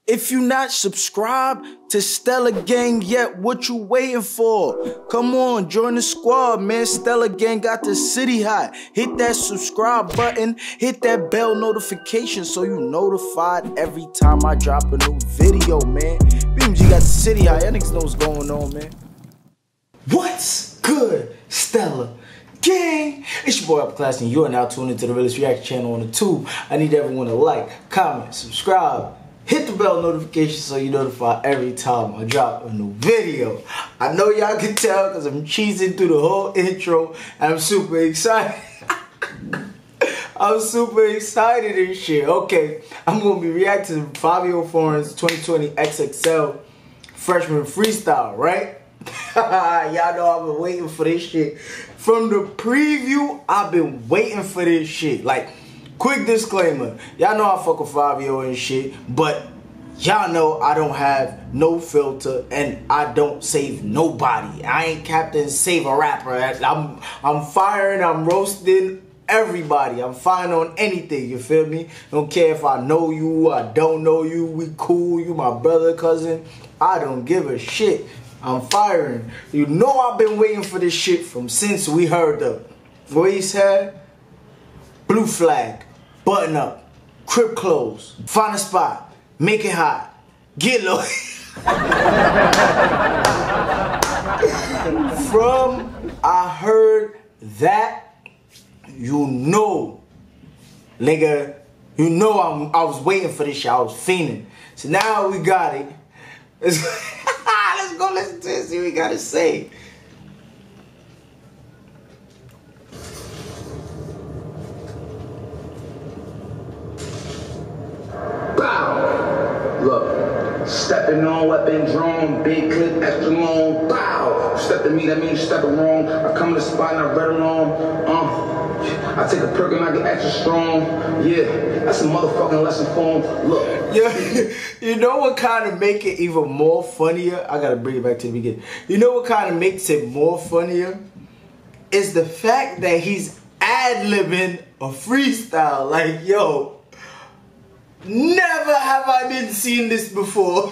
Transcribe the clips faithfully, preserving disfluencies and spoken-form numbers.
If you not subscribed to Stella Gang yet, what you waiting for? Come on, join the squad, man. Stella Gang got the city hot. Hit that subscribe button, hit that bell notification so you notified every time I drop a new video, man. B M G got the city hot. Y'all niggas know what's going on, man. What's good, Stella Gang? It's your boy Upper Class, and you are now tuned into the realest reaction channel on the tube. I need everyone to like, comment, subscribe, hit the bell notification so you notify every time I drop a new video. I know y'all can tell because I'm cheesing through the whole intro and I'm super excited. I'm super excited and shit. Okay, I'm gonna be reacting to Fivio Foreign's twenty twenty X X L freshman freestyle, right? Y'all know I've been waiting for this shit. From the preview, I've been waiting for this shit. Like, quick disclaimer, y'all know I fuck with Fivio and shit, but y'all know I don't have no filter and I don't save nobody. I ain't Captain Save a Rapper. I'm I'm firing, I'm roasting everybody. I'm firing on anything, you feel me? Don't care if I know you, I don't know you, we cool, you my brother, cousin. I don't give a shit. I'm firing. You know I've been waiting for this shit from since we heard the voice had blue flag, button up, crib close, find a spot, make it hot, get low. From I heard that, you know, nigga, you know I'm, I was waiting for this shit. I was fiending. So now we got it. Let's, let's go listen to it, see what we gotta say. Look, stepping on weapon drawn, big clip, extra long, bow. Step to me, that means stepping wrong. I come to the spot and I read along. Uh, I take a perk and I get extra strong. Yeah, that's a motherfucking lesson for him. Look. Yeah, you know what kind of make it even more funnier? I gotta bring it back to the beginning. You know what kind of makes it more funnier? Is the fact that he's ad-libbing a freestyle. Like, yo, never have I been seeing this before.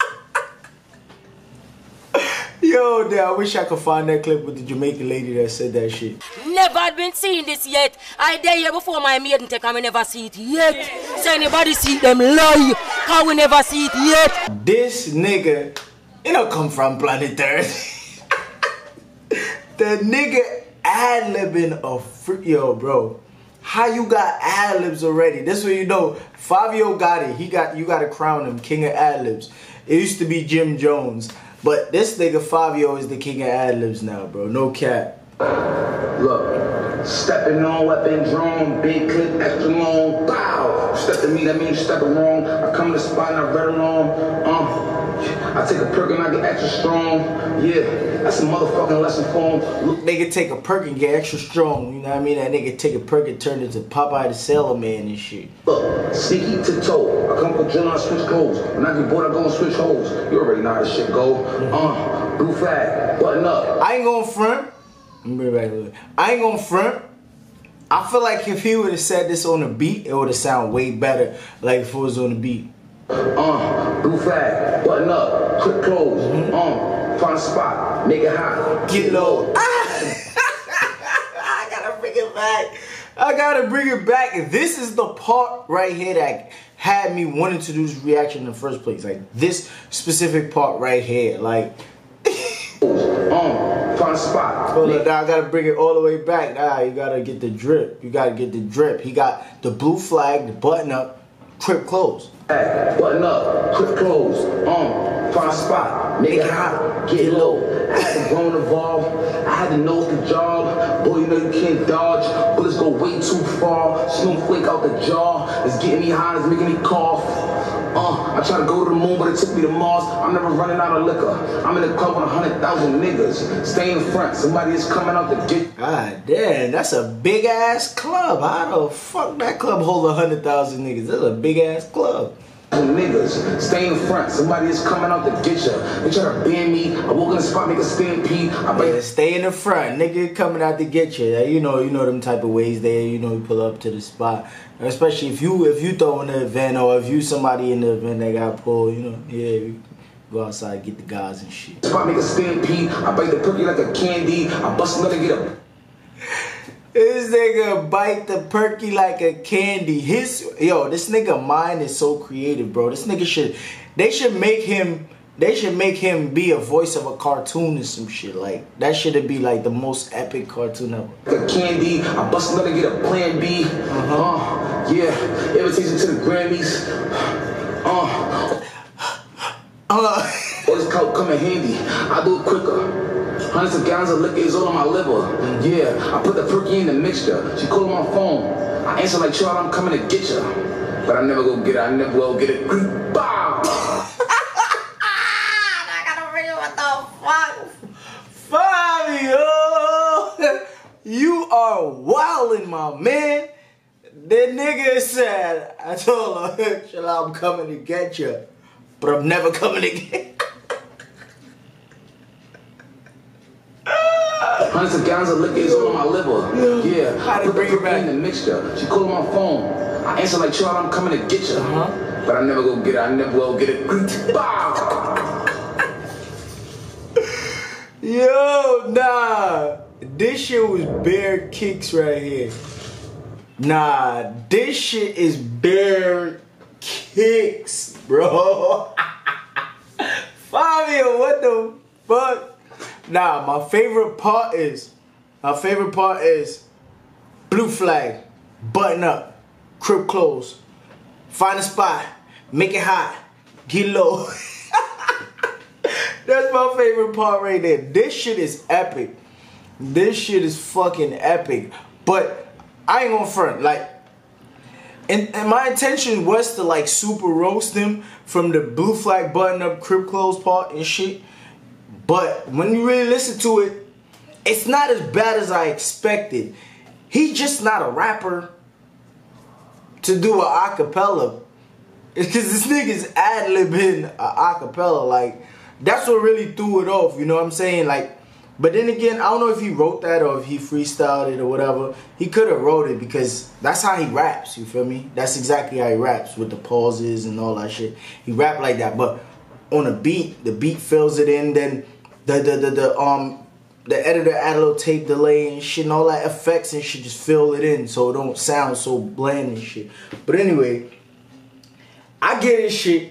Yo, damn, I wish I could find that clip with the Jamaican lady that said that shit. Never had been seeing this yet. I dare you before my maiden take, I me never see it yet. Yeah. So anybody see them lie, cause we never see it yet. This nigga, you know, come from planet Earth. The nigga ad-libbing a free, yo, bro. How you got ad-libs already? This way you know, Fivio got it. He got, you gotta crown him king of ad-libs. It used to be Jim Jones. But this nigga Fivio is the king of ad-libs now, bro. No cap. Look, stepping on weapon drawn, big clip, extra long, bow. Step to me, that means stepping wrong. I come to the spot and I read along. Uh, I take a perk and I get extra strong. Yeah, that's a motherfucking lesson for him. Look, nigga take a perk and get extra strong. You know what I mean? That nigga take a perk and turn into Popeye the Sailor Man and shit. Look, sneaky to toe. I come for drill and I switch clothes. When I get bored, I go and switch holes. You already know how this shit go. Uh, blue flag, button up. I ain't going front. Let me bring it back a little bit. I ain't going front. I feel like if he would have said this on the beat, it would have sounded way better. Like if it was on the beat. Uh, blue flag, button up, quick close. Mm-hmm. Um, find a spot, make it hot, get low. I gotta bring it back. I gotta bring it back. This is the part right here that had me wanting to do this reaction in the first place. Like this specific part right here. Like, um, find a spot. Hold on, now I gotta bring it all the way back. Now you gotta get the drip. You gotta get the drip. He got the blue flag, the button up, crib close. Button up, quick close, um, find a spot, make it hot, get low. I had to grow and evolve, I had to know the job. Boy, you know you can't dodge, bullets go way too far. Snowflake out the jaw, it's getting me hot, it's making me cough. Uh, I try to go to the moon, but it took me to Mars. I'm never running out of liquor. I'm in the club with a hundred thousand niggas. Stay in front, somebody is coming out the gate. God damn, that's a big ass club. How the fuck that club hold a hundred thousand niggas? That's a big ass club. Niggas, stay in the front. Somebody is coming out to get you. They try to ban me. I walk in the spot, make a stampede. I yeah, stay in the front. Nigga coming out to get you. You know, you know them type of ways there. You know, you pull up to the spot. Especially if you if you throw in the event or if you somebody in the event that got pulled. You know, yeah, you go outside, get the guys and shit. Spot, make a stampede. I bite the perky like a candy. I bust another, get a. This nigga bite the perky like a candy. His yo, this nigga mind is so creative, bro. This nigga should, they should make him, they should make him be a voice of a cartoon or some shit. Like that should be like the most epic cartoon ever. Like a candy, I bust another, get a plan B. Uh-huh. Uh, yeah, invitation to the Grammys. Uh, uh. All this coat come in handy. I do it quicker. Hundreds of gallons of liquor is all on my liver. Yeah, I put the perky in the mixture. She called my phone. I answer like, child, I'm coming to get you. But I never go get it. I never will get it. Bow. I gotta read what the fuck. Fabio, you are wildin', my man. That nigga said, I told her, child, I'm coming to get you. But I'm never coming to get you. Hundreds of gallons of liquor is all on my liver. Yeah, I put the bring it back in the mixture. She called my phone. I answer like, child, I'm coming to get you. Uh-huh. But I never go get it. I never will get it. Bow. Yo, nah. This shit was bare kicks right here. Nah, this shit is bare kicks, bro. Fabio, what the fuck? Nah, my favorite part is, my favorite part is blue flag, button up, crib close, find a spot, make it hot, get low. That's my favorite part right there. This shit is epic. This shit is fucking epic. But I ain't gonna front, like, and, and my intention was to like super roast him from the blue flag, button up, crib close part and shit. But when you really listen to it, it's not as bad as I expected. He's just not a rapper to do an acapella. It's because this nigga's ad-libbing an acapella. Like, that's what really threw it off, you know what I'm saying? Like, but then again, I don't know if he wrote that or if he freestyled it or whatever. He could have wrote it because that's how he raps, you feel me? That's exactly how he raps with the pauses and all that shit. He rap like that, but on a beat, the beat fills it in, then The, the the the um the editor add a little tape delay and shit and all that effects and shit, just fill it in so it don't sound so bland and shit. But anyway, I get this shit.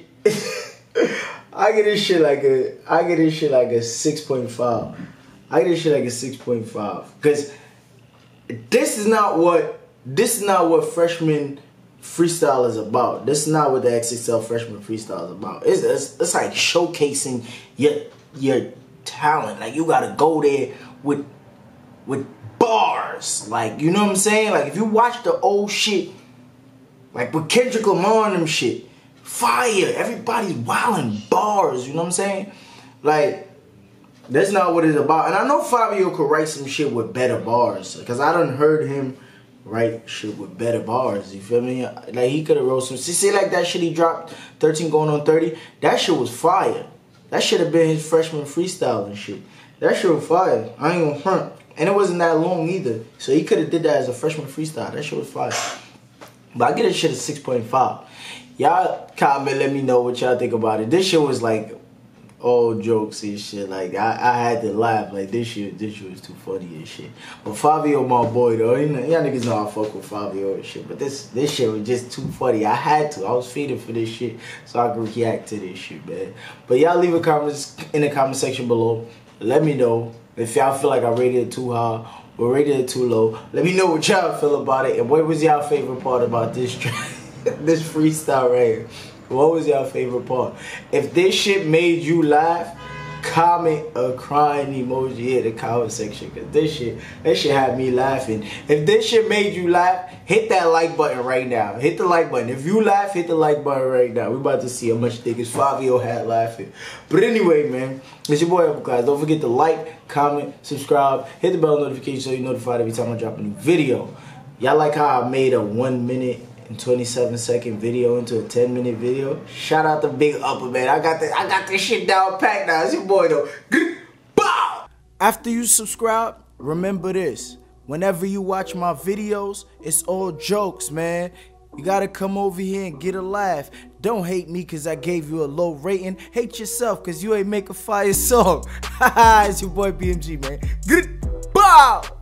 I get this shit like a I get this shit like a six point five. I get this shit like a six point five because this is not what this is not what freshman freestyle is about. This is not what the X X L freshman freestyle is about. It's it's, it's like showcasing your your talent. Like, you gotta go there with with bars. Like, you know what I'm saying? Like, if you watch the old shit, like with Kendrick Lamar and them shit, fire. Everybody's wilding bars. You know what I'm saying? Like, that's not what it's about. And I know Fabio could write some shit with better bars, because I done heard him write shit with better bars. You feel me? Like, he could have wrote some. See, see, like that shit he dropped, thirteen going on thirty. That shit was fire. That should have been his freshman freestyle and shit. That shit was fire. I ain't gonna front. And it wasn't that long either. So he could have did that as a freshman freestyle. That shit was fire. But I get this shit at six point five. Y'all comment, let me know what y'all think about it. This shit was like old jokes and shit. Like, I, I had to laugh. Like, this shit, this shit was too funny and shit. But Fabio, my boy, though, you know, y'all niggas know I fuck with Fabio and shit. But this this shit was just too funny. I had to. I was feeding for this shit so I could react to this shit, man. But y'all leave a comments in the comment section below. Let me know if y'all feel like I rated it too high or rated it too low. Let me know what y'all feel about it. And what was y'all favorite part about this track? This freestyle right here? What was your favorite part? If this shit made you laugh, comment a crying emoji in the comment section, because this shit, that shit had me laughing. If this shit made you laugh, hit that like button right now. Hit the like button. If you laugh, hit the like button right now. We're about to see how much niggas Fabio had laughing. But anyway, man, it's your boy Upperclass. Don't forget to like, comment, subscribe, hit the bell notification so you're notified every time I drop a new video. Y'all like how I made a one minute and twenty-seven second video into a ten minute video. Shout out to Big Upper, man. I got the, I got this shit down packed now. It's your boy though. Bow! After you subscribe, remember this. Whenever you watch my videos, it's all jokes, man. You gotta come over here and get a laugh. Don't hate me cause I gave you a low rating. Hate yourself cause you ain't make a fire song. Haha, it's your boy B M G, man. Good bow!